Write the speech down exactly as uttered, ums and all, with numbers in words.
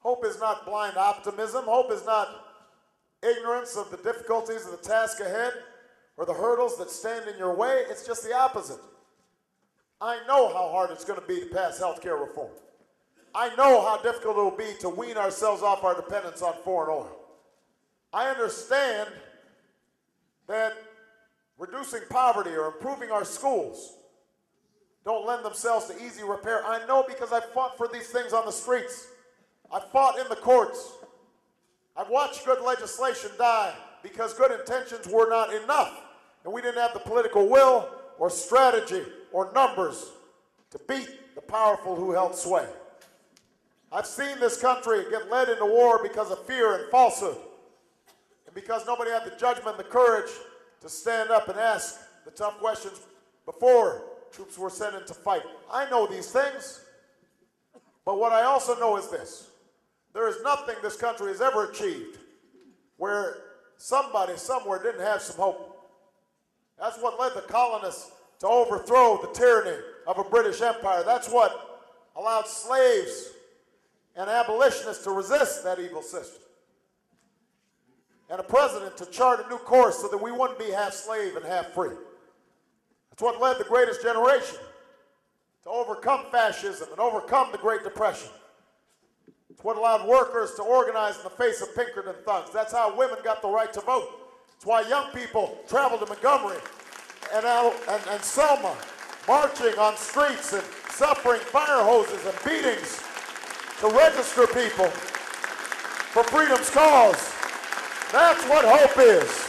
Hope is not blind optimism. Hope is not ignorance of the difficulties of the task ahead or the hurdles that stand in your way. It's just the opposite. I know how hard it's going to be to pass health care reform. I know how difficult it will be to wean ourselves off our dependence on foreign oil. I understand that reducing poverty or improving our schools don't lend themselves to easy repair. I know because I fought for these things on the streets. I fought in the courts. I've watched good legislation die because good intentions were not enough, and we didn't have the political will or strategy or numbers to beat the powerful who held sway. I've seen this country get led into war because of fear and falsehood, and because nobody had the judgment and the courage to stand up and ask the tough questions before troops were sent in to fight. I know these things, but what I also know is this. There is nothing this country has ever achieved where somebody somewhere didn't have some hope. That's what led the colonists to overthrow the tyranny of a British Empire. That's what allowed slaves and abolitionists to resist that evil system. And a president to chart a new course so that we wouldn't be half slave and half free. That's what led the greatest generation to overcome fascism and overcome the Great Depression. It's what allowed workers to organize in the face of Pinkerton thugs. That's how women got the right to vote. It's why young people traveled to Montgomery and, Al and, and Selma, marching on streets and suffering fire hoses and beatings to register people for freedom's cause. That's what hope is.